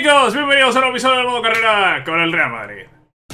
chicos, bienvenidos a un nuevo episodio del modo carrera con el Real Madrid.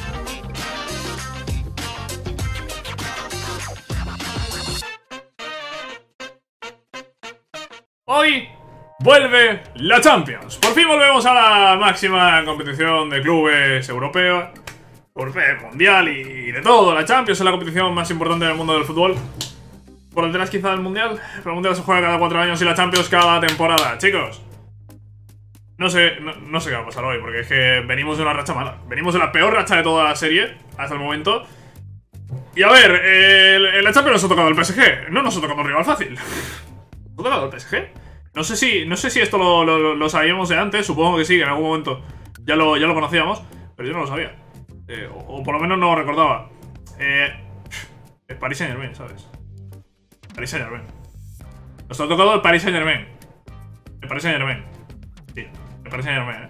Hoy vuelve la Champions. Por fin volvemos a la máxima competición de clubes europea, mundial y de todo. La Champions es la competición más importante del mundo del fútbol. Por detrás quizá del mundial, pero el mundial se juega cada 4 años y la Champions cada temporada. Chicos, no sé qué va a pasar hoy, porque es que venimos de una racha mala. Venimos de la peor racha de toda la serie hasta el momento. Y a ver, en la Champions nos ha tocado el PSG. No nos ha tocado un rival fácil. ¿Nos ha tocado el PSG? No sé si esto lo sabíamos de antes. Supongo que sí, que en algún momento ya lo conocíamos, pero yo no lo sabía. O por lo menos no lo recordaba. El Paris Saint-Germain, ¿sabes? Paris Saint-Germain. Nos ha tocado el Paris Saint-Germain. El Paris Saint-Germain. Sí, el Paris Saint-Germain,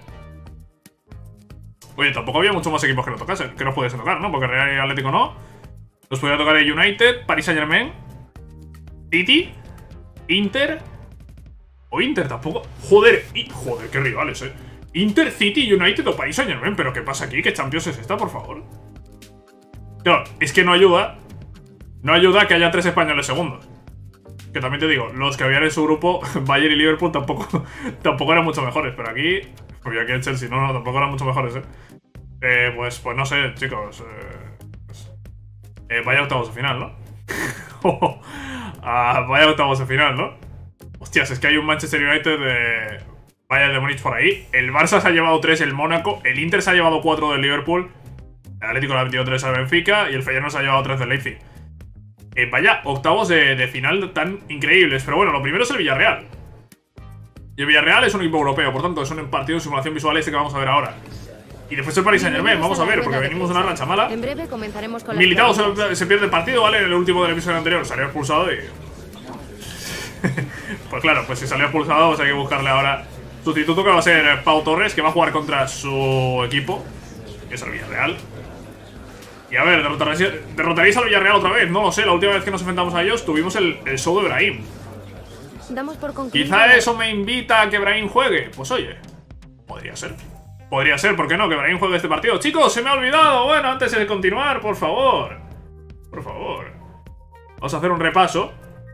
Oye, tampoco había muchos más equipos que nos pudiesen tocar, ¿no? Porque Real y Atlético no. Nos podía tocar el United, Paris Saint-Germain, City, Inter. O Inter tampoco. Joder, qué rivales, Inter, City, United o Paris Saint-Germain. ¿Pero qué pasa aquí? ¿Qué Champions es esta, por favor? Claro, es que no ayuda. No ayuda que haya 3 españoles segundos. Que también te digo, los que habían en su grupo, Bayern y Liverpool tampoco eran mucho mejores. Pero aquí, porque aquí el Chelsea, no, tampoco eran mucho mejores, pues no sé, chicos. Vaya octavos de final, ¿no? Vaya octavos de final, ¿no? Hostias, es que hay un Manchester United de Bayern de Múnich por ahí. El Barça se ha llevado 3, el Mónaco. El Inter se ha llevado 4 del Liverpool. El Atlético le ha metido 3 al Benfica. Y el Feyenoord se ha llevado 3 del Leipzig. Vaya octavos de final tan increíbles. Pero bueno, lo primero es el Villarreal. Y el Villarreal es un equipo europeo. Por tanto, es un partido de simulación visual este que vamos a ver ahora. Y después el Paris Saint-Germain, vamos a ver, porque venimos de una racha mala. En breve comenzaremos con Militao se pierde el partido, ¿vale? En el último del episodio anterior salió expulsado y... pues claro, pues si salió expulsado, pues hay que buscarle ahora sustituto, que va a ser Pau Torres, que va a jugar contra su equipo, que es el Villarreal. Y a ver, ¿derrotaréis al Villarreal otra vez? No lo sé, la última vez que nos enfrentamos a ellos tuvimos el show de Brahim. Damos por concluido. Quizá eso me invita a que Brahim juegue. Pues oye, podría ser. Podría ser, ¿por qué no? Que Brahim juegue este partido. Chicos, se me ha olvidado. Bueno, antes de continuar, por favor. Por favor. Vamos a hacer un repaso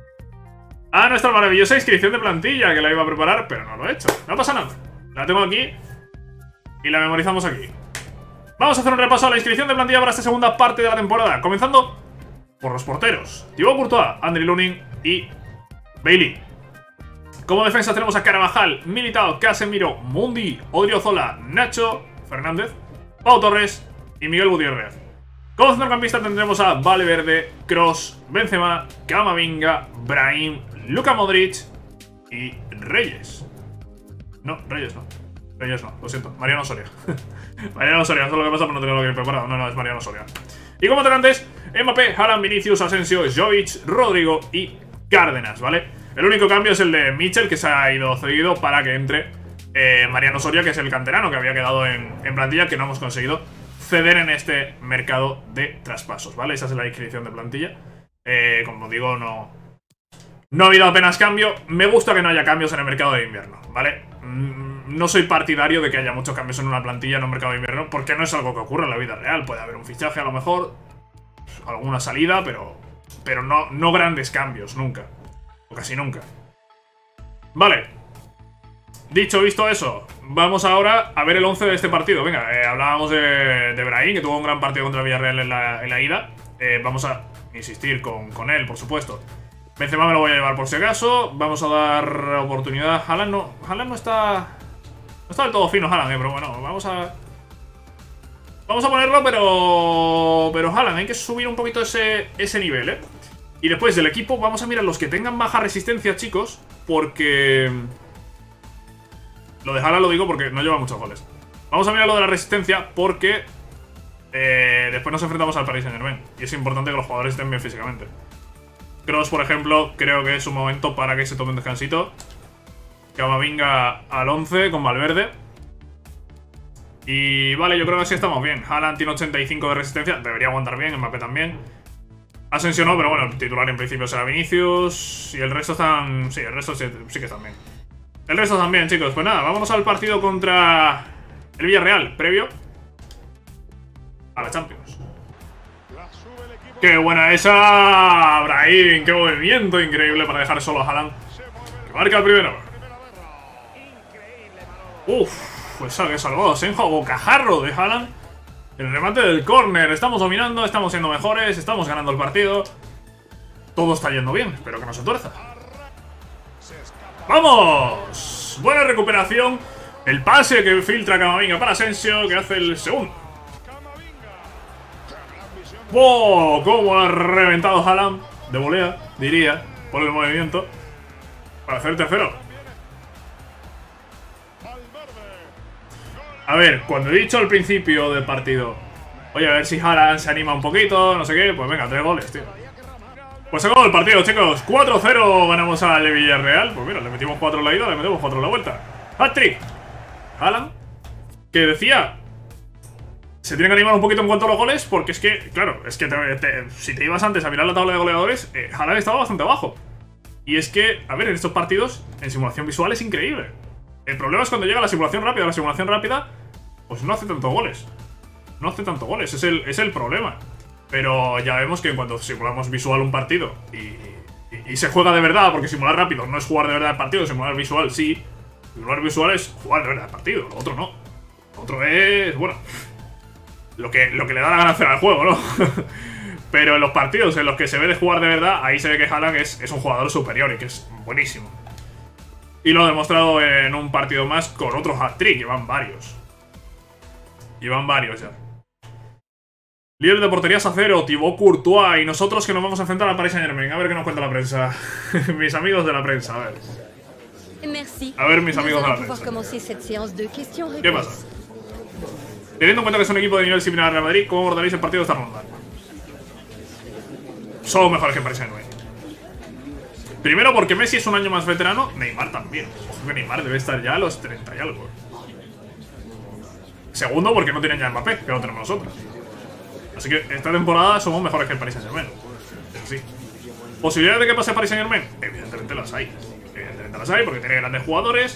a nuestra maravillosa inscripción de plantilla, que la iba a preparar, pero no lo he hecho. No pasa nada. La tengo aquí y la memorizamos aquí. Vamos a hacer un repaso a la inscripción de plantilla para esta segunda parte de la temporada. Comenzando por los porteros. Thibaut Courtois, Andriy Lunin y Bailey. Como defensa tenemos a Carvajal, Militao, Casemiro, Mundi, Odriozola, Nacho, Fernández, Pau Torres y Miguel Gutiérrez. Como centrocampista tendremos a Valverde, Kroos, Benzema, Camavinga, Brahim, Luka Modric y Reyes. No, Reyes no. Reyes no, lo siento. Mariano Soria. Mariano Soria, eso es lo que pasa por no tenerlo bien preparado. No, es Mariano Soria. Y como atacantes, Mbappé, Haaland, Vinicius, Asensio, Jovic, Rodrigo y Cárdenas, ¿vale? El único cambio es el de Mitchell, que se ha ido cedido para que entre Mariano Soria, que es el canterano que había quedado en plantilla, que no hemos conseguido ceder en este mercado de traspasos, ¿vale? Esa es la inscripción de plantilla. Como digo, no ha habido apenas cambio. Me gusta que no haya cambios en el mercado de invierno, ¿vale? No soy partidario de que haya muchos cambios en una plantilla en un mercado de invierno, porque no es algo que ocurra en la vida real. Puede haber un fichaje a lo mejor, alguna salida, pero no grandes cambios, nunca. O casi nunca. Vale. Visto eso, vamos ahora a ver el 11 de este partido. Venga, hablábamos de Brahim, que tuvo un gran partido contra el Villarreal en la ida. Vamos a insistir con él, por supuesto. Benzema me lo voy a llevar por si acaso. Vamos a dar oportunidad. Haaland no está... No está del todo fino Haaland, pero bueno, vamos a ponerlo, pero Haaland, hay que subir un poquito ese nivel, Y después del equipo vamos a mirar los que tengan baja resistencia, chicos, porque... Lo de Haaland lo digo porque no lleva muchos goles. Vamos a mirar lo de la resistencia porque después nos enfrentamos al Paris Saint-Germain y es importante que los jugadores estén bien físicamente. Kroos, por ejemplo, creo que es un momento para que se tome un descansito. Camavinga al 11 con Valverde. Y vale, yo creo que así estamos bien. Haaland tiene 85 de resistencia, debería aguantar bien, Mbappé también. Asensio no, pero bueno, el titular en principio será Vinicius. Y el resto están... Sí, el resto sí que están bien. El resto también, chicos. Pues nada, vámonos al partido contra El Villarreal, previo a la Champions. ¡Qué buena esa! Brahim, qué movimiento increíble para dejar solo a Haaland. Que marca el primero. Uf, pues que salvado Senjo, bocajarro de Haaland. El remate del córner. Estamos dominando, estamos siendo mejores, estamos ganando el partido. Todo está yendo bien, espero que no se tuerza. ¡Vamos! Buena recuperación. El pase que filtra Camavinga para Asensio, que hace el segundo. ¡Wow! ¿Cómo ha reventado Haaland? De volea, diría, por el movimiento. Para hacer tercero. A ver, cuando he dicho al principio del partido, oye, a ver si Haaland se anima un poquito, no sé qué, pues venga, 3 goles, tío. Pues se acabó el partido, chicos. 4-0 ganamos al Villarreal. Pues mira, le metimos 4 en la ida, le metemos 4 en la vuelta. Hat-trick. Haaland, que decía, se tiene que animar un poquito en cuanto a los goles, porque es que, claro, es que si te ibas antes a mirar la tabla de goleadores, Haaland estaba bastante abajo. Y es que, a ver, en estos partidos, en simulación visual es increíble. El problema es cuando llega la simulación rápida. La simulación rápida, pues no hace tantos goles. No hace tantos goles, es el problema. Pero ya vemos que en cuanto simulamos visual un partido y se juega de verdad, porque simular rápido no es jugar de verdad el partido, simular visual sí. Simular visual es jugar de verdad el partido, lo otro no. Lo otro es, bueno, lo que le da la gana hacer al juego, ¿no? Pero en los partidos en los que se ve de jugar de verdad, ahí se ve que Haaland es un jugador superior y que es buenísimo. Y lo ha demostrado en un partido más con otro hat-trick, llevan varios. Llevan varios ya. Líder de porterías a 0, Thibaut Courtois. Y nosotros que nos vamos a enfrentar al Paris Saint-Germain. A ver qué nos cuenta la prensa. Mis amigos de la prensa, a ver. A ver, mis amigos de la prensa. ¿Qué pasa? Teniendo en cuenta que es un equipo de nivel similar al Real Madrid, ¿cómo abordaréis el partido de esta ronda? Somos mejores que el Paris Saint-Germain. Primero porque Messi es un año más veterano, Neymar también. Ojo que Neymar debe estar ya a los 30 y algo. Segundo porque no tienen ya Mbappé, que lo tenemos nosotros. Así que esta temporada somos mejores que el Paris Saint-Germain. Sí. ¿Posibilidades de que pase Paris Saint-Germain? Evidentemente las hay. Evidentemente las hay porque tiene grandes jugadores.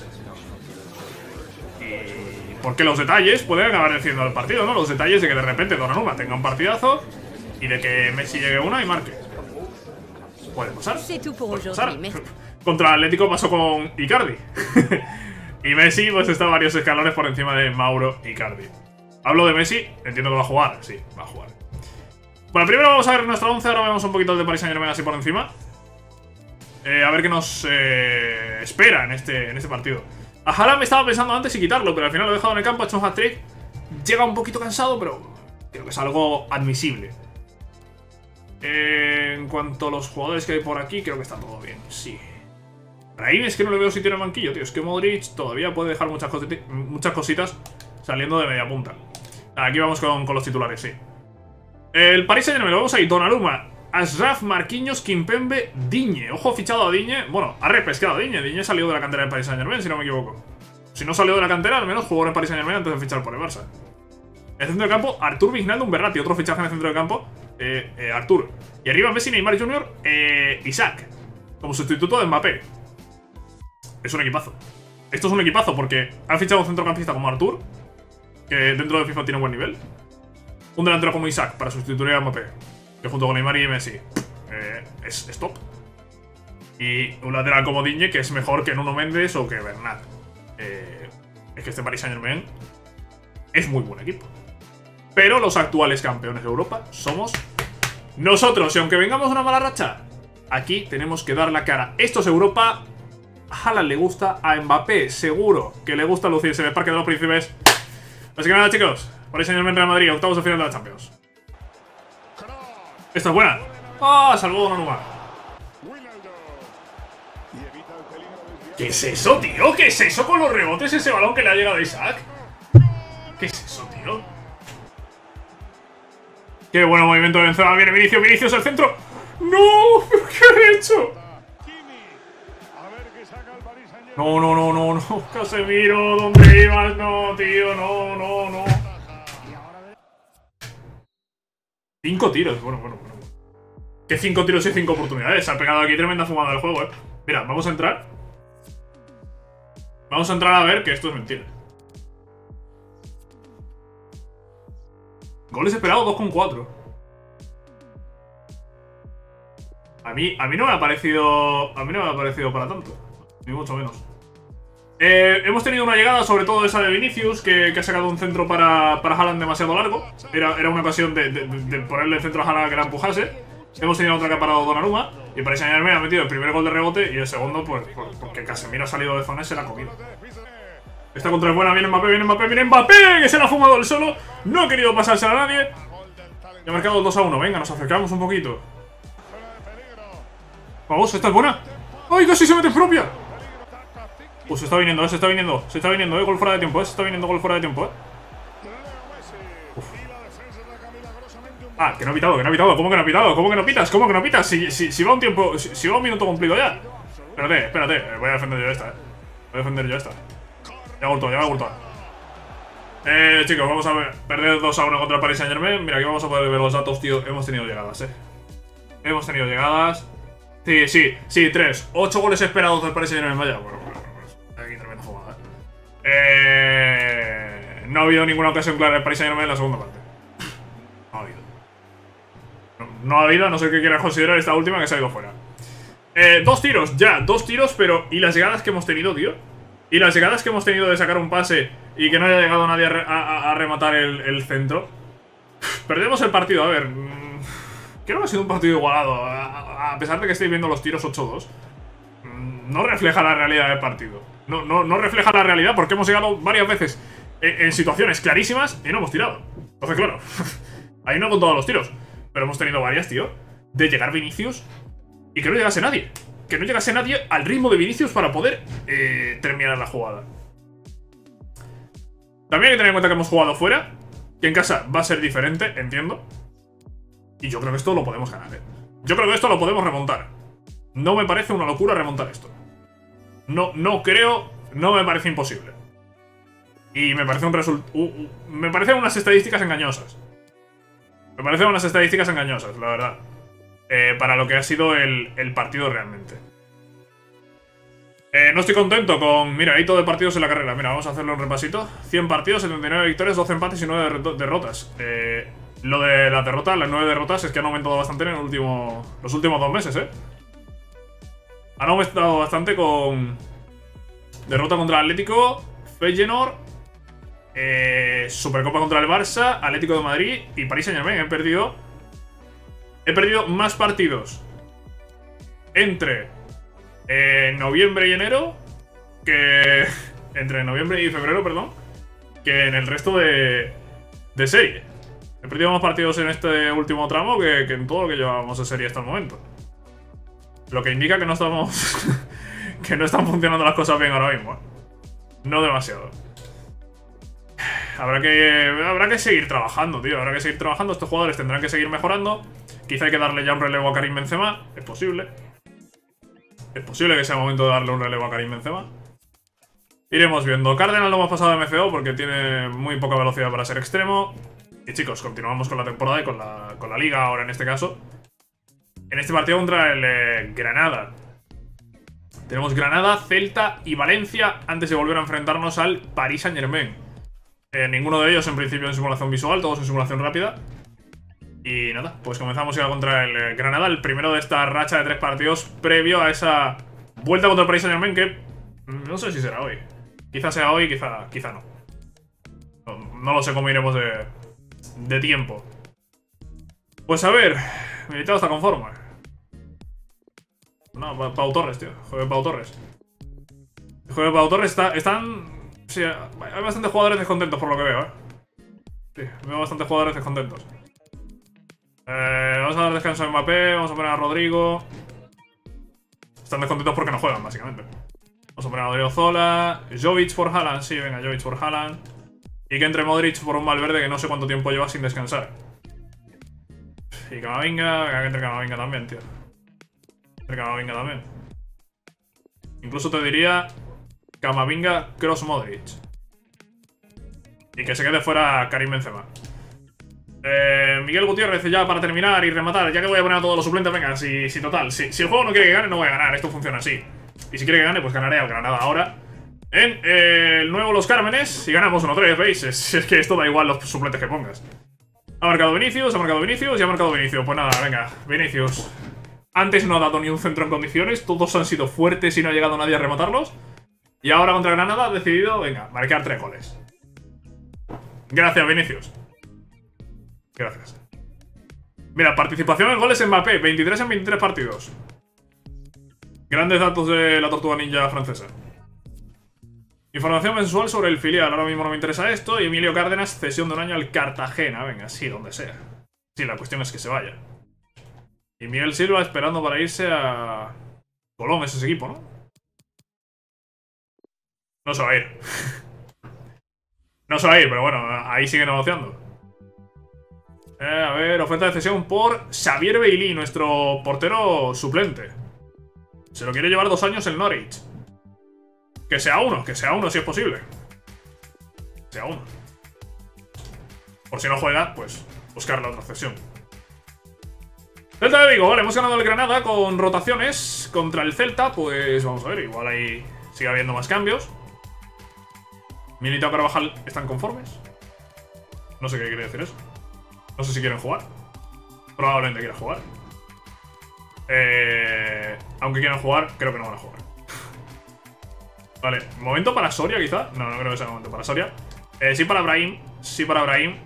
Y porque los detalles pueden acabar decidiendo el partido, ¿no? Los detalles de que de repente Donnarumma tenga un partidazo y de que Messi llegue una y marque. Puede pasar. Puede pasar. Contra Atlético pasó con Icardi. Y Messi pues está varios escalones por encima de Mauro Icardi. Hablo de Messi, entiendo que va a jugar. Sí, va a jugar. Bueno, primero vamos a ver nuestra 11. Ahora vemos un poquito el de Paris Saint-Germain así por encima. A ver qué nos espera en este partido. A Haaland me estaba pensando antes y quitarlo, pero al final lo he dejado en el campo, ha hecho un hat-trick. Llega un poquito cansado, pero creo que es algo admisible. En cuanto a los jugadores que hay por aquí, creo que está todo bien, sí. Brahim es que no le veo sitio en el banquillo, tío. Es que Modric todavía puede dejar muchas cositas saliendo de media punta. Aquí vamos con los titulares, sí. El Paris Saint-Germain lo vemos ahí. Donnarumma, Achraf, Marquinhos, Kimpembe, Digne. Ojo, fichado a Digne. Bueno, ha repescado a Digne. Digne salió de la cantera del Paris Saint-Germain, si no me equivoco. Si no salió de la cantera, al menos jugó en el Paris Saint-Germain antes de fichar por el Barça. En el centro del campo, Artur Wijnaldum, Verratti. Otro fichaje en el centro del campo, Artur. Y arriba Messi, Neymar Jr., Isaac. Como sustituto de Mbappé. Es un equipazo. Esto es un equipazo porque han fichado un centrocampista como Artur, que dentro de FIFA tiene un buen nivel. Un delantero como Isaac para sustituir a Mbappé, que junto con Neymar y Messi es top. Y un lateral como Digne, que es mejor que Nuno Méndez o que Bernat. Es que este Paris Saint-Germain es muy buen equipo. Pero los actuales campeones de Europa somos nosotros. Y aunque vengamos de una mala racha, aquí tenemos que dar la cara. Esto es Europa. A Haaland le gusta, a Mbappé seguro que le gusta lucirse en el Parque de los Príncipes. Así que nada, chicos, Paris Saint-Germain Real Madrid, octavos de final de la Champions. Esta es buena. ¡Ah! Salvó Donnarumma. ¿Qué es eso, tío? ¿Qué es eso con los rebotes? Ese balón que le ha llegado a Isaac. ¿Qué es eso, tío? Qué buen movimiento de Benzema. Viene Vinicius, Vinicius al centro. ¡No! ¿Qué ha hecho? No. Casemiro, ¿dónde ibas? No, tío, no. 5 tiros, bueno. ¿Qué 5 tiros y 5 oportunidades? Se ha pegado aquí tremenda fumada del juego, Mira, vamos a entrar. Vamos a entrar a ver que esto es mentira. Goles esperados 2,4. A mí no me ha parecido. A mí no me ha parecido para tanto. Ni mucho menos. Hemos tenido una llegada, sobre todo esa de Vinicius, que ha sacado un centro para Haaland demasiado largo. Era una ocasión de ponerle el centro a Haaland que la empujase. Hemos tenido otra que ha parado Donnarumma. Y Paris Saint-Germain ha metido el primer gol de rebote. Y el segundo, pues porque Casemiro ha salido de zona y se la ha comido. Esta contra es buena, viene Mbappé, viene Mbappé, que se la ha fumado él solo. No ha querido pasársela a nadie. Y ha marcado el 2-1. Venga, nos acercamos un poquito. Vamos, esta es buena. ¡Ay, casi se mete propia! Se está viniendo, gol fuera de tiempo, se está viniendo gol fuera de tiempo, Uf. Ah, que no ha pitado, ¿cómo que no ha pitado? ¿Cómo que no pitas? Si va un tiempo, si va un minuto cumplido ya. Espérate, voy a defender yo esta, Ya ha vuelto. Chicos, vamos a ver. Perder 2-1 contra el Paris Saint-Germain. Mira, aquí vamos a poder ver los datos, tío. Hemos tenido llegadas, Hemos tenido llegadas. Sí, 3. 8 goles esperados del Paris Saint-Germain. Vaya, bueno. Aquí tremenda jugada, No ha habido ninguna ocasión clara del Paris Saint-Germain en la segunda parte. No ha habido. No ha habido, no sé qué quieras considerar esta última que se ha ido fuera. 2 tiros, pero... ¿Y las llegadas que hemos tenido, tío? ¿Y las llegadas que hemos tenido de sacar un pase y que no haya llegado nadie a rematar el centro? Perdemos el partido, a ver... Creo que ha sido un partido igualado. A pesar de que estéis viendo los tiros 8-2, no refleja la realidad del partido. No refleja la realidad porque hemos llegado varias veces en situaciones clarísimas y no hemos tirado. Entonces, claro, ahí no con todos los tiros. Pero hemos tenido varias, tío, de llegar Vinicius y que no llegase nadie. Que no llegase nadie al ritmo de Vinicius para poder terminar la jugada. También hay que tener en cuenta que hemos jugado fuera, que en casa va a ser diferente, entiendo. Y yo creo que esto lo podemos ganar, Yo creo que esto lo podemos remontar. No me parece una locura remontar esto. No me parece imposible. Y me parece me parecen unas estadísticas engañosas. La verdad. Para lo que ha sido el partido realmente. No estoy contento con... Mira, hay todo de partidos en la carrera. Mira, vamos a hacerlo un repasito. 100 partidos, 79 victorias, 12 empates y 9 derrotas. Lo de las derrotas, las 9 derrotas, es que han aumentado bastante en los últimos 2 meses, Han aumentado bastante con... Derrota contra el Atlético, Feyenoord, Supercopa contra el Barça, Atlético de Madrid y Paris Saint-Germain. He perdido más partidos entre noviembre y enero que... Entre noviembre y febrero, perdón, que en el resto de serie. He perdido más partidos en este último tramo que en todo lo que llevábamos de serie hasta el momento. Lo que indica que no estamos... que no están funcionando las cosas bien ahora mismo, No demasiado. Habrá que seguir trabajando, tío. Habrá que seguir trabajando. Estos jugadores tendrán que seguir mejorando. Quizá hay que darle ya un relevo a Karim Benzema. Es posible. Es posible que sea el momento de darle un relevo a Karim Benzema. Iremos viendo. Cárdenas lo hemos pasado de MCO porque tiene muy poca velocidad para ser extremo. Y chicos, continuamos con la temporada y con la liga ahora en este caso. En este partido contra el Granada. Tenemos Granada, Celta y Valencia antes de volver a enfrentarnos al Paris Saint-Germain. Ninguno de ellos en principio en simulación visual, todos en simulación rápida. Y nada, pues comenzamos ya contra el Granada, el primero de esta racha de 3 partidos previo a esa vuelta contra el Paris Saint-Germain que no sé si será hoy. Quizá sea hoy, quizá no. No lo sé cómo iremos de tiempo. Pues a ver, Militao está conforme. No, Pau Torres, tío. Joder, Pau Torres. Están... Sí, hay bastantes jugadores descontentos por lo que veo, Sí, veo bastantes jugadores descontentos. Vamos a dar descanso a Mbappé, vamos a poner a Rodrigo. Están descontentos porque no juegan, básicamente. Vamos a poner a Rodrigo Zola. Jovic por Haaland, sí, venga, Jovic por Haaland. Y que entre Modric por un Valverde que no sé cuánto tiempo lleva sin descansar. Y Camavinga, que entre Camavinga también, tío. Entre Camavinga también. Incluso te diría Camavinga, Kroos, Modric. Y que se quede fuera Karim Benzema. Miguel Gutiérrez, ya para terminar y rematar, ya que voy a poner a todos los suplentes, venga, si el juego no quiere que gane, no voy a ganar, esto funciona así. Y si quiere que gane, pues ganaré al Granada ahora. En el nuevo Los Cármenes, y ganamos 1-3, ¿veis? Es que esto da igual los suplentes que pongas. Ha marcado Vinicius, ha marcado Vinicius y ha marcado Vinicius. Pues nada, venga, Vinicius. Antes no ha dado ni un centro en condiciones. Todos han sido fuertes y no ha llegado nadie a rematarlos. Y ahora contra Granada ha decidido, venga, marcar 3 goles. Gracias, Vinicius. Gracias. Mira, participación en goles en Mbappé. 23 en 23 partidos. Grandes datos de la tortuga ninja francesa. Información mensual sobre el filial. Ahora mismo no me interesa esto. Y Emilio Cárdenas, cesión de un año al Cartagena. Venga, sí, donde sea. Sí, la cuestión es que se vaya. Y Miguel Silva esperando para irse a... Colón es ese equipo, ¿no? No se va a ir. No se va a ir, pero bueno, ahí sigue negociando. A ver, oferta de cesión por Xavier Bailly, nuestro portero suplente. Se lo quiere llevar 2 años el Norwich. Que sea uno si es posible. Que sea uno. Por si no juega, pues buscar la otra cesión. Celta de Vigo, vale, hemos ganado el Granada con rotaciones contra el Celta, pues vamos a ver, igual ahí sigue habiendo más cambios. Militao, Carvajal, ¿están conformes? No sé qué quiere decir eso. No sé si quieren jugar. Probablemente quieran jugar. Aunque quieran jugar, creo que no van a jugar. Vale, momento para Soria quizá. No, no creo que sea momento para Soria. Sí para Brahim. Sí para Brahim.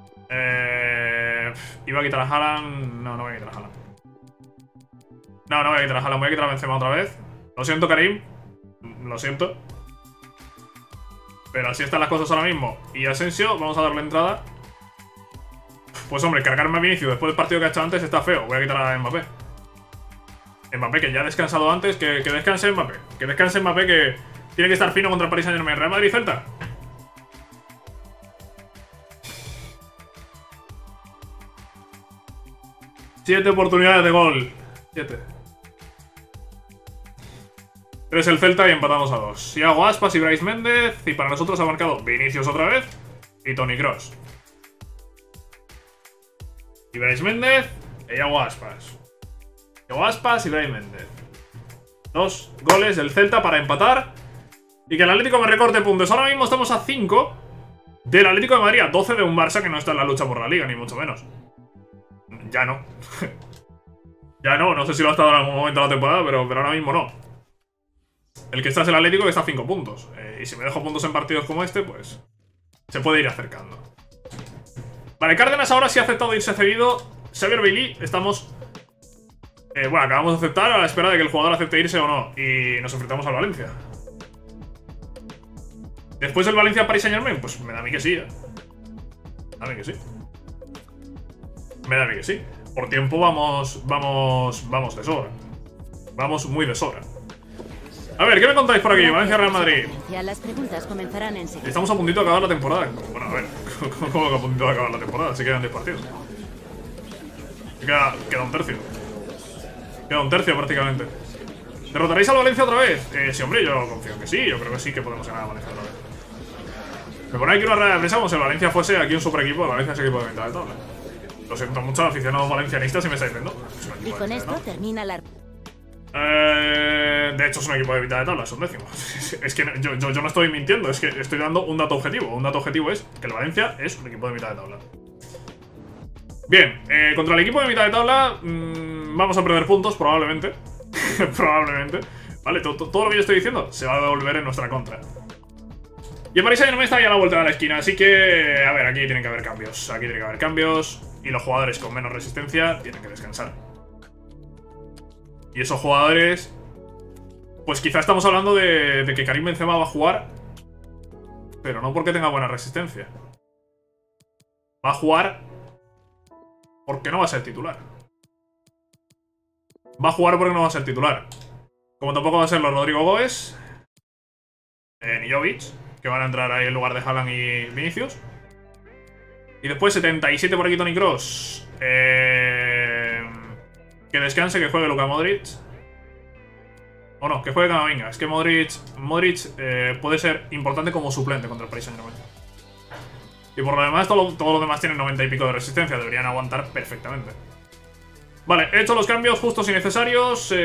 Iba a quitar a Haaland. No, no voy a quitar a Haaland. No, no voy a quitar a Haaland. Voy a quitar a Benzema otra vez. Lo siento, Karim. Lo siento. Pero así están las cosas ahora mismo. Y Asensio, vamos a darle entrada. Pues hombre, cargarme a Vinicius después del partido que ha hecho antes está feo. Voy a quitar a Mbappé. Mbappé, que ya ha descansado antes. Que descanse Mbappé. Que descanse Mbappé, que tiene que estar fino contra el Paris Saint-Germain. Real Madrid Celta. Siete oportunidades de gol. 7. 3 el Celta y empatamos a 2. Thiago Aspas y Brais Méndez. Y para nosotros ha marcado Vinicius otra vez. Y Toni Kroos. Y Brais Méndez y Thiago Aspas. Thiago Aspas y Brais Méndez. 2 goles del Celta para empatar. Y que el Atlético me recorte puntos. Ahora mismo estamos a 5 del Atlético de Madrid. A 12 de un Barça que no está en la lucha por la Liga, ni mucho menos. Ya no. Ya no, no sé si lo ha estado en algún momento de la temporada, pero ahora mismo no. El que está es el Atlético, que está a 5 puntos. Y si me dejo puntos en partidos como este, pues se puede ir acercando. Vale, Cárdenas ahora sí ha aceptado irse cedido. Xavier Bailly, estamos... bueno, acabamos de aceptar a la espera de que el jugador acepte irse o no. Y nos enfrentamos al Valencia. Después del Valencia Paris Saint-Germain, pues me da a mí que sí, Me da a mí que sí. Me da a mí que sí. Por tiempo vamos de sobra. Vamos muy de sobra. A ver, ¿qué me contáis por aquí? Valencia Real Madrid. Las preguntas comenzarán enseguida. Estamos a puntito de acabar la temporada. Bueno, a ver, ¿cómo que a puntito de acabar la temporada? Si quedan 10 partidos. Queda un tercio. Queda un tercio prácticamente. ¿Derrotaréis al Valencia otra vez? Sí, hombre, yo confío en que sí. Yo creo que sí que podemos ganar a Valencia otra vez. Me pone aquí una rueda de prensa como si el Valencia fuese aquí un super equipo. El Valencia es equipo de mitad de tabla. Lo siento mucho, aficionados valencianistas, si me estáis viendo. Y con esto termina la... De hecho es un equipo de mitad de tabla, es un décimo. Es que yo no estoy mintiendo, es que estoy dando un dato objetivo. Un dato objetivo es que el Valencia es un equipo de mitad de tabla. Bien, contra el equipo de mitad de tabla vamos a perder puntos, probablemente. Probablemente. Vale, todo lo que yo estoy diciendo se va a devolver en nuestra contra. Y el Paris Saint-Germain está ahí a la vuelta de la esquina, así que... A ver, aquí tienen que haber cambios. Aquí tiene que haber cambios. Y los jugadores con menos resistencia tienen que descansar. Y esos jugadores... Pues quizá estamos hablando de que Karim Benzema va a jugar, pero no porque tenga buena resistencia. Va a jugar porque no va a ser titular. Va a jugar porque no va a ser titular. Como tampoco va a ser los Rodrigo Góes ni Jovic, que van a entrar ahí en lugar de Haaland y Vinicius. Y después 77 por aquí Toni Kroos. Que descanse, que juegue Luka Modric. O no, que juegue Camavinga. Es que Modric puede ser importante como suplente contra el Paris Saint-Germain. Y por lo demás, todos los demás tienen 90 y pico de resistencia. Deberían aguantar perfectamente. Vale, he hecho los cambios justos y necesarios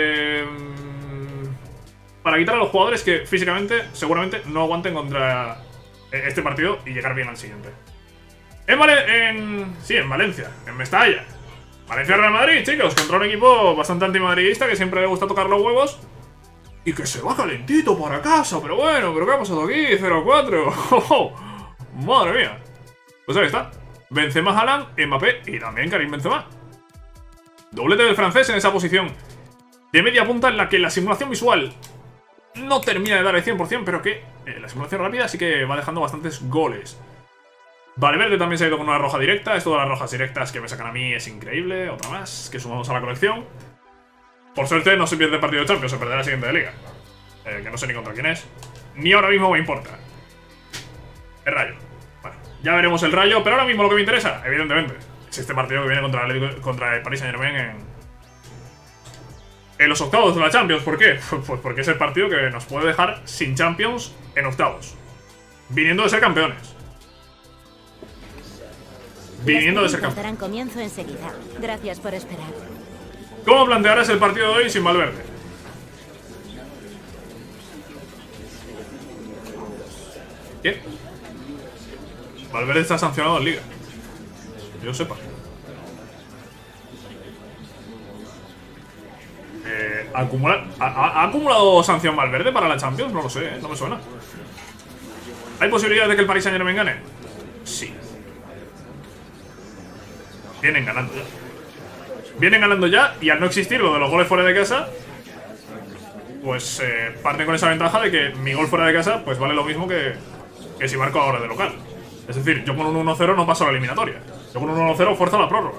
para quitar a los jugadores que físicamente seguramente no aguanten contra este partido y llegar bien al siguiente. Sí, en Valencia, en Mestalla. Valencia-Real Madrid, chicos, contra un equipo bastante antimadridista que siempre le gusta tocar los huevos. Y que se va calentito para casa, pero bueno, ¿pero qué ha pasado aquí? 0-4. Madre mía. Pues ahí está. Benzema, Haaland, Mbappé y también Karim Benzema. Doblete del francés en esa posición de media punta en la que la simulación visual no termina de dar el 100%, pero que la simulación rápida sí que va dejando bastantes goles. Valverde también se ha ido con una roja directa. Esto de las rojas directas que me sacan a mí es increíble. Otra más que sumamos a la colección. Por suerte no se pierde el partido de Champions, se perderá la siguiente de Liga. Que no sé ni contra quién es. Ni ahora mismo me importa. El Rayo. Bueno, ya veremos el Rayo, pero ahora mismo lo que me interesa, evidentemente, es este partido que viene contra el Paris Saint-Germain en los octavos de la Champions. ¿Por qué? Pues porque es el partido que nos puede dejar sin Champions en octavos. Viniendo de ser campeones. Viniendo de ser campeones. Darán comienzo enseguida. Gracias por esperar. ¿Cómo plantearás el partido de hoy sin Valverde? ¿Qué? Valverde está sancionado en Liga. Que yo sepa. ¿Ha acumulado sanción Valverde para la Champions? No lo sé, no me suena. ¿Hay posibilidades de que el Paris Saint-Germain gane? Sí. Vienen ganando ya. Vienen ganando ya, y al no existir lo de los goles fuera de casa, pues parten con esa ventaja de que mi gol fuera de casa pues vale lo mismo que si marco ahora de local. Es decir, yo con un 1-0 no paso a la eliminatoria. Yo con un 1-0 fuerzo la prórroga.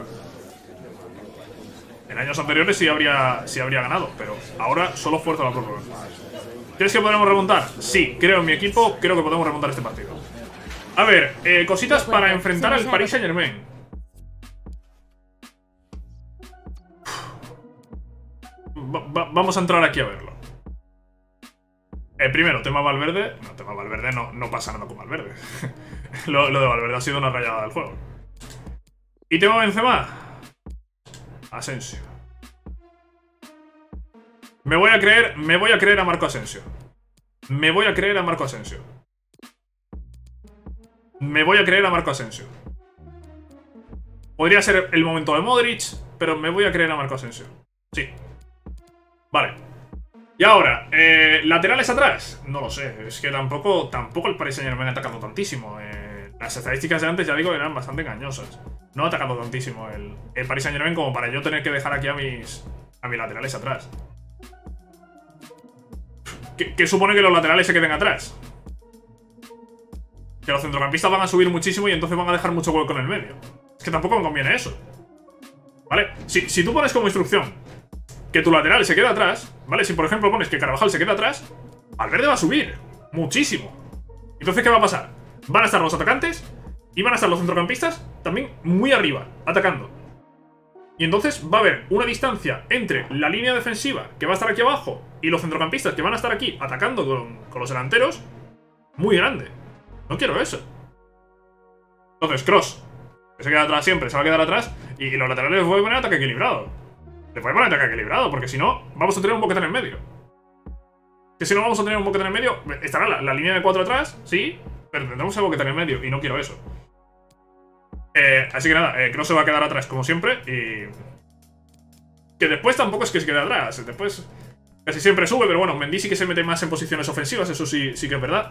En años anteriores sí habría ganado, pero ahora solo fuerzo la prórroga. ¿Crees que podremos remontar? Sí, creo en mi equipo, creo que podemos remontar este partido. A ver, cositas para enfrentar al Paris Saint-Germain. Vamos a entrar aquí a verlo. Primero, tema Valverde. No, tema Valverde no pasa nada con Valverde. lo de Valverde ha sido una rayada del juego. ¿Y tema Benzema? Asensio. Me voy a creer a Marco Asensio. Me voy a creer a Marco Asensio. Me voy a creer a Marco Asensio. Podría ser el momento de Modric, pero me voy a creer a Marco Asensio. Sí. Vale. Y ahora, ¿laterales atrás? No lo sé, es que tampoco el Paris Saint-Germain ha atacado tantísimo. Las estadísticas de antes, ya digo, eran bastante engañosas. No ha atacado tantísimo el Paris Saint-Germain como para yo tener que dejar aquí a mis laterales atrás. ¿Qué supone que los laterales se queden atrás? Que los centrocampistas van a subir muchísimo y entonces van a dejar mucho hueco en el medio. Es que tampoco me conviene eso. ¿Vale? Si tú pones como instrucción que tu lateral se queda atrás, ¿vale? Si por ejemplo pones que Carvajal se queda atrás, Valverde va a subir muchísimo. Entonces, ¿qué va a pasar? Van a estar los atacantes y van a estar los centrocampistas también muy arriba, atacando. Y entonces va a haber una distancia entre la línea defensiva, que va a estar aquí abajo, y los centrocampistas, que van a estar aquí atacando con los delanteros, muy grande. No quiero eso. Entonces, Kroos, que se queda atrás siempre, se va a quedar atrás, y los laterales les voy a poner ataque equilibrado. Les voy a poner ataque equilibrado, porque si no, vamos a tener un boquete en el medio. Que si no vamos a tener un boquete en el medio, estará la línea de 4 atrás, sí, pero tendremos el boquete en el medio, y no quiero eso. Así que nada, Kroos se va a quedar atrás como siempre y... Que después tampoco es que se quede atrás. Después casi siempre sube, pero bueno, Mendy sí que se mete más en posiciones ofensivas, eso sí que es verdad.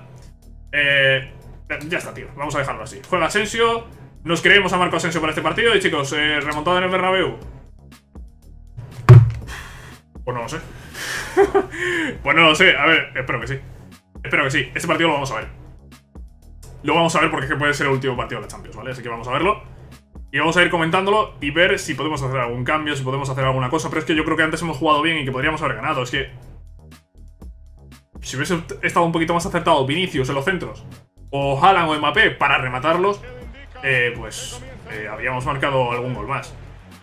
Ya está, tío, vamos a dejarlo así. Juega Asensio, nos creemos a Marco Asensio para este partido. Y chicos, remontada en el Bernabéu. Pues no lo sé. Pues no lo sé, a ver, espero que sí. Espero que sí, este partido lo vamos a ver. Lo vamos a ver porque es que puede ser el último partido de la Champions, ¿vale? Así que vamos a verlo. Y vamos a ir comentándolo y ver si podemos hacer algún cambio, si podemos hacer alguna cosa. Pero es que yo creo que antes hemos jugado bien y que podríamos haber ganado. Es que... si hubiese estado un poquito más acertado Vinicius en los centros, o Haaland o Mbappé para rematarlos, pues habíamos marcado algún gol más.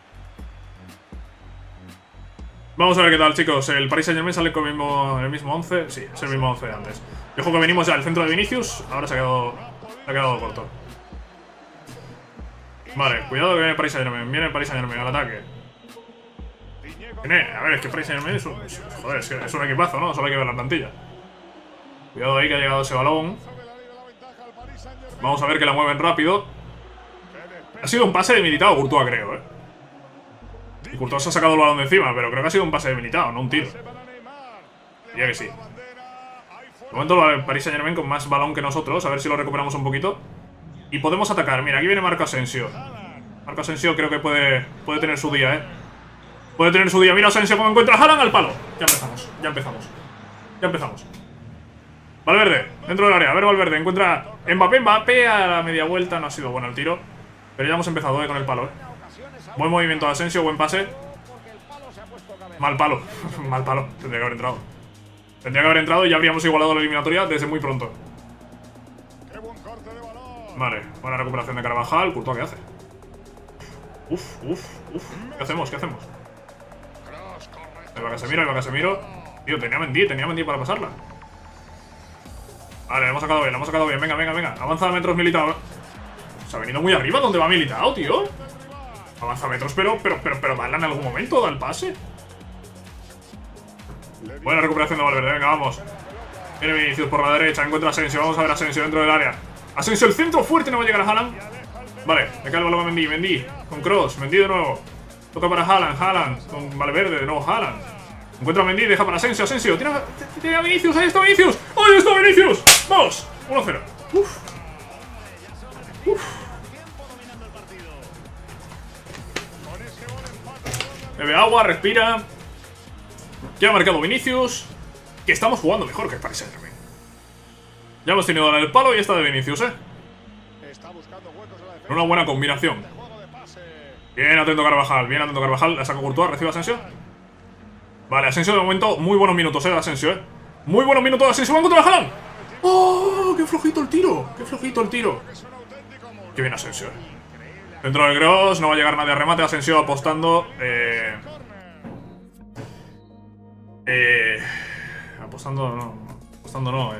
Vamos a ver qué tal, chicos. El Paris Saint-Germain sale con el mismo 11. Sí, es el mismo 11 de antes. Ojo que venimos ya al centro de Vinicius. Ahora se ha quedado corto. Vale, cuidado que viene el Paris Saint-Germain. Viene el Paris Saint-Germain al ataque. A ver, es que el Paris Saint-Germain es un equipazo, ¿no? Solo hay que ver la plantilla. Cuidado ahí que ha llegado ese balón. Vamos a ver que la mueven rápido. Ha sido un pase de Militao, Courtois, creo, ¿eh? Y Courtois se ha sacado el balón de encima, pero creo que ha sido un pase de Militao, no un tiro. Diría que sí. De momento el Paris Saint-Germain con más balón que nosotros. A ver si lo recuperamos un poquito. Y podemos atacar. Mira, aquí viene Marco Asensio. Marco Asensio creo que puede tener su día, ¿eh? Puede tener su día. Mira Asensio cómo encuentra a Haaland al palo. Ya empezamos, ya empezamos. Ya empezamos. Valverde, dentro del área. A ver, Valverde, encuentra Mbappé a la media vuelta. No ha sido bueno el tiro. Pero ya hemos empezado, con el palo, ¿eh? Buen movimiento de Asensio, buen pase. Mal palo. Mal palo. Tendría que haber entrado. Tendría que haber entrado y ya habríamos igualado la eliminatoria desde muy pronto. Vale, buena recuperación de Carvajal. Courtois, ¿qué hace? Uf. ¿Qué hacemos? ¿Qué hacemos? Ahí va Casemiro. Tío, tenía Mendy para pasarla. Vale, le hemos sacado bien. Venga. Avanza metros Militao. Se ha venido muy arriba. ¿Dónde va Militao, tío? Avanza metros, pero dale en algún momento, da el pase. Buena recuperación de Valverde, venga, vamos. Viene Vinicius por la derecha, encuentra a Asensio. Vamos a ver a Asensio dentro del área. Asensio, el centro fuerte, no va a llegar a Haaland. Vale, le cae el balón a Mendy con Kroos, Mendy de nuevo. Toca para Haaland, con Valverde, de nuevo Haaland. Encuentra a Mendy, deja para Asensio. Tiene a Vinicius, ahí está Vinicius. ¡Vamos! 1-0. Uf. Bebe agua, respira. Ya ha marcado Vinicius. Que estamos jugando mejor que el Paris Saint-Germain. Ya hemos tenido el palo y esta de Vinicius, Una buena combinación. Bien atento Carvajal. La saca Courtois, recibe Asensio. Vale, Asensio de momento, muy buenos minutos, de Asensio, Muy buenos minutos de Asensio. ¡Van contra Haaland! ¡Oh! ¡Qué flojito el tiro! Qué bien Asensio, Dentro del Kroos, no va a llegar nadie a remate. Asensio apostando. Apostando no.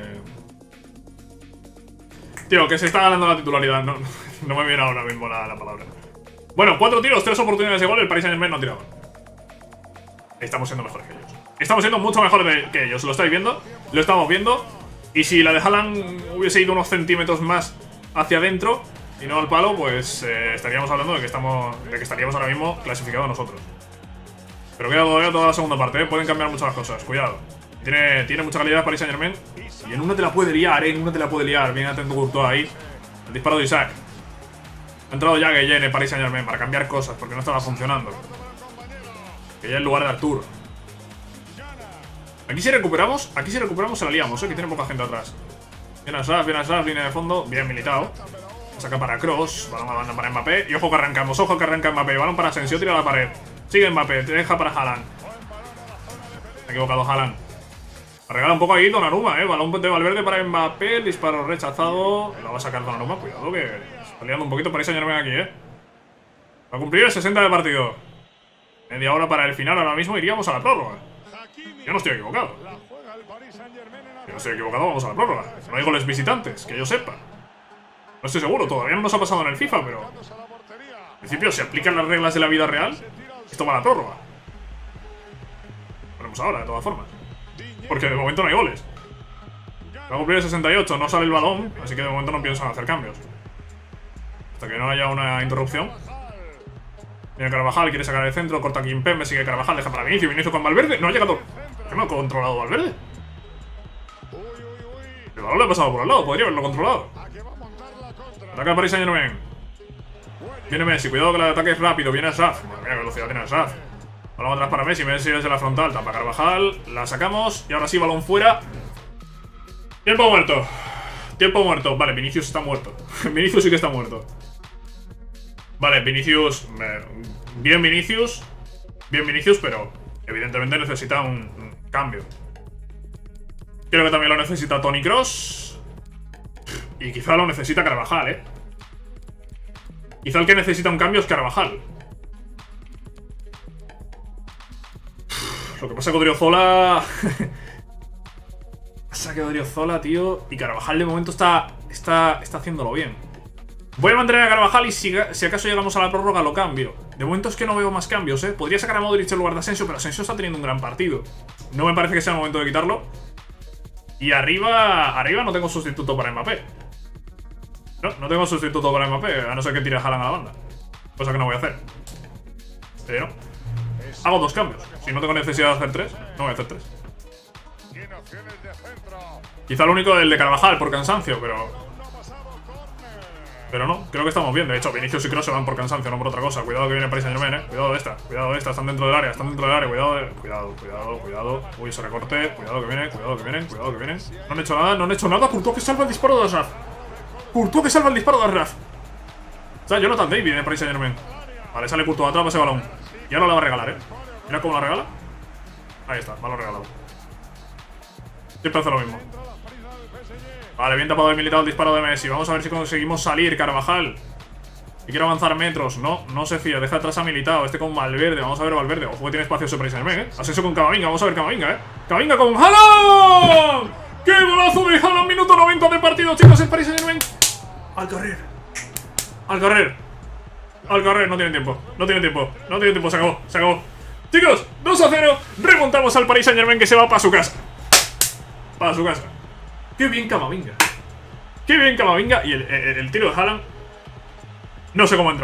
Tío, que se está ganando la titularidad. No me viene ahora mismo la palabra. Bueno, 4 tiros, 3 oportunidades de gol. El Paris Saint-Germain no ha tirado. Estamos siendo mejores que ellos. Estamos siendo mucho mejores que ellos. ¿Lo estáis viendo? Lo estamos viendo. Y si la de Haaland hubiese ido unos centímetros más hacia adentro y no al palo, pues estaríamos hablando de que estaríamos ahora mismo clasificados nosotros. Pero queda todavía toda la segunda parte, Pueden cambiar muchas las cosas, cuidado. Tiene mucha calidad Paris Saint-Germain. Y en una te la puede liar, Bien atento Courtois ahí. El disparo de Isaac. Ha entrado ya Gueye en Paris Saint-Germain para cambiar cosas, porque no estaba funcionando. Gueye en lugar de Artur. Aquí si recuperamos se la liamos, que tiene poca gente atrás. Bien Ashraf, línea de fondo. Bien Militao. Saca para Kroos, balón a banda para Mbappé. Y ojo que arranca Mbappé. Balón para Asensio, tira a la pared. Sigue Mbappé, te deja para Haaland. Ha equivocado Haaland. Regala un poco ahí Donnarumma, balón de Valverde para Mbappé. El disparo rechazado. La va a sacar Donnarumma, cuidado que está liando un poquito para Saint-Germain aquí, Va a cumplir el 60 de partido. Media hora para el final, ahora mismo iríamos a la prórroga. Yo no estoy equivocado. Vamos a la prórroga. No hay goles visitantes, que yo sepa. No estoy seguro, todavía no nos ha pasado en el FIFA, pero en principio, si aplican las reglas de la vida real, esto va a la prórroga. Lo ponemos ahora, de todas formas. Porque de momento no hay goles. Va a cumplir el 68, no sale el balón, así que de momento no piensan hacer cambios. Hasta que no haya una interrupción. Viene Carvajal, quiere sacar el centro, corta Kimpembe, sigue Carvajal, deja para Vinicius con Valverde. No ha llegado. ¿Qué no ha controlado Valverde? El balón le ha pasado por al lado, podría haberlo controlado. Ataca el Paris Saint-Germain. Viene Messi, cuidado que el ataque es rápido. Viene Ashraf. Madre mía, qué velocidad tiene Ashraf. Balón atrás para Messi desde la frontal. Tapa Carvajal. La sacamos. Y ahora sí, balón fuera. Tiempo muerto. Vale, Vinicius está muerto. Vinicius sí que está muerto. Vale, Vinicius. Bien Vinicius, pero evidentemente necesita un cambio. Creo que también lo necesita Toni Kroos. Y quizá lo necesita Carvajal, Quizá el que necesita un cambio es Carvajal. Lo que pasa es que Odriozola... tío. Y Carvajal de momento está haciéndolo bien. Voy a mantener a Carvajal y si acaso llegamos a la prórroga lo cambio. De momento es que no veo más cambios, Podría sacar a Modric en lugar de Asensio, pero Asensio está teniendo un gran partido. No me parece que sea el momento de quitarlo. Y arriba no tengo sustituto para Mbappé. No tengo sustituto para Mbappé, a no ser que tire a Haaland a la banda. Cosa que no voy a hacer. Pero hago 2 cambios. Si no tengo necesidad de hacer 3, no voy a hacer 3. Quizá lo único es el de Carvajal por cansancio, pero no, creo que estamos bien. De hecho, Vinicius y Kroos se van por cansancio, no por otra cosa. Cuidado que viene Paris Saint-Germain, Cuidado de esta, están dentro del área, Cuidado. Uy, ese recorte, cuidado que vienen. No han hecho nada, Courtois que salva el disparo de Ashraf. O sea, Jonathan David en Paris Saint-Germain. Vale, sale Courtois, atrapa ese balón. Y ahora la va a regalar, Mira cómo la regala. Ahí está, malo regalado. Siempre hace lo mismo. Vale, bien tapado el Militao el disparo de Messi. Vamos a ver si conseguimos salir, Carvajal. Y quiero avanzar metros. No se fía, deja atrás a Militao. Este con Valverde, vamos a ver Valverde. Ojo que tiene espacio ese Paris Saint-Germain, Ascenso con Camavinga, vamos a ver Camavinga, Camavinga con Haaland. ¡Qué golazo de Haaland! Minuto 90 de partido, chicos, el Paris Saint-Germain. Al correr, no tiene tiempo, se acabó. Chicos, 2-0, remontamos al Paris Saint-Germain que se va para su casa. Qué bien Camavinga. Y el tiro de Haaland, no sé cómo ha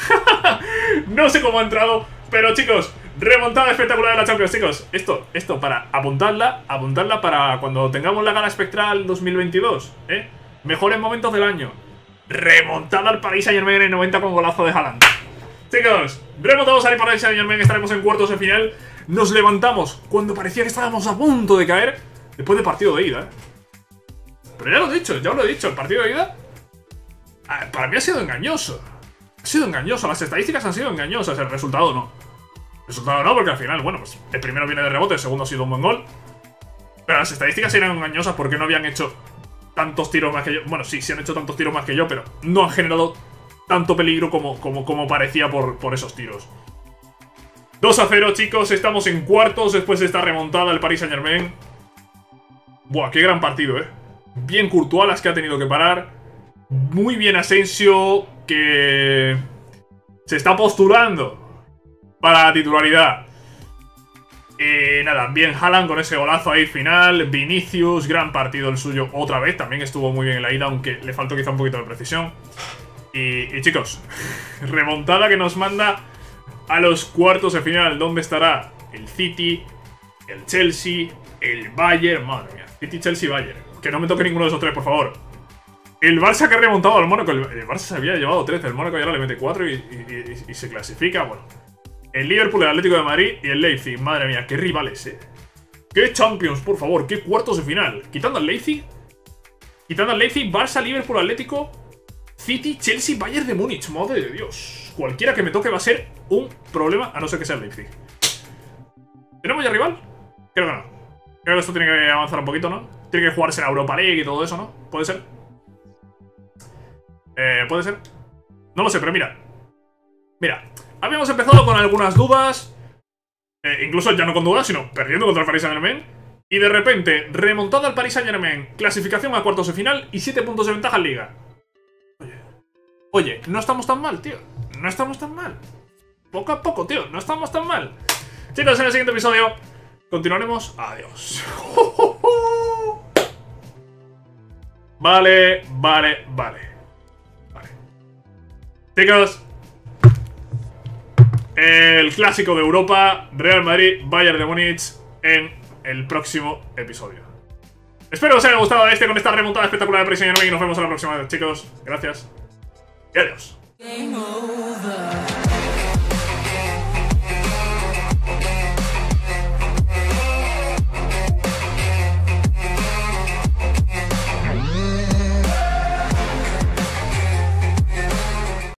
entrado. Pero chicos, remontada espectacular de la Champions, chicos. Esto para apuntarla para cuando tengamos la gala espectral 2022, Mejores momentos del año. Remontada al Paris Saint-Germain en 90 con golazo de Haaland. Chicos, remontamos al Paris Saint-Germain, estaremos en cuartos de final. Nos levantamos cuando parecía que estábamos a punto de caer después del partido de ida, Pero ya lo he dicho, el partido de ida para mí ha sido engañoso. Las estadísticas han sido engañosas, el resultado no. Porque al final, bueno, pues el primero viene de rebote, el segundo ha sido un buen gol. Pero las estadísticas eran engañosas porque no habían hecho tantos tiros más que yo. Bueno, sí han hecho tantos tiros más que yo, pero no han generado tanto peligro como parecía por esos tiros. 2-0, chicos, estamos en cuartos después de esta remontada al Paris Saint-Germain. Buah, qué gran partido, Bien Courtois las que ha tenido que parar. Muy bien Asensio, que se está postulando para la titularidad. Nada, bien Haaland con ese golazo ahí final. Vinicius, gran partido el suyo otra vez. También estuvo muy bien en la ida, aunque le faltó quizá un poquito de precisión. Y chicos, remontada que nos manda a los cuartos de final, donde estará el City, el Chelsea, el Bayern. Madre mía, City, Chelsea, Bayern. Que no me toque ninguno de esos tres, por favor. El Barça que ha remontado al Mónaco. El Barça se había llevado 13, el Mónaco ya ahora le mete 4 y se clasifica. Bueno, el Liverpool, el Atlético de Madrid y el Leipzig. Madre mía, qué rivales, Qué Champions, por favor, qué cuartos de final. Quitando al Leipzig, Barça, Liverpool, Atlético, City, Chelsea, Bayern de Múnich. Madre de Dios. Cualquiera que me toque va a ser un problema, a no ser que sea el Leipzig. ¿Tenemos ya rival? Creo que no. Creo que esto tiene que avanzar un poquito, ¿no? Tiene que jugarse la Europa League y todo eso, ¿no? ¿Puede ser? ¿Puede ser? No lo sé, pero mira. Habíamos empezado con algunas dudas. Incluso ya no con dudas, sino perdiendo contra el Paris Saint-Germain. Y de repente, remontada al Paris Saint-Germain, clasificación a cuartos de final y 7 puntos de ventaja en Liga. Oye, no estamos tan mal, tío. No estamos tan mal. Poco a poco, tío, no estamos tan mal. Chicos, en el siguiente episodio continuaremos. Adiós. Vale. Chicos, el clásico de Europa, Real Madrid, Bayern de Múnich, en el próximo episodio. Espero que os haya gustado con esta remontada espectacular de Paris Saint-Germain y nos vemos en la próxima, chicos. Gracias y adiós.